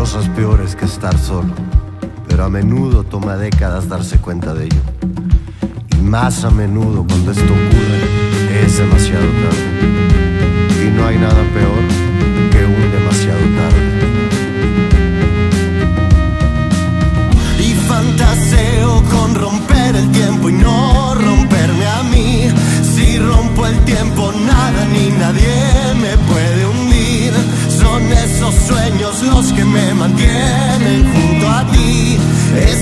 cosas peores que estar solo, pero a menudo toma décadas darse cuenta de ello. Y más a menudo cuando esto ocurre es demasiado tarde. Y no hay nada peor que un demasiado tarde. Y fantaseo con romper el tiempo y no romperme a mí. Si rompo el tiempo nada ni nadie me puede hundir. Son esos sueños los que me mantienen junto a ti.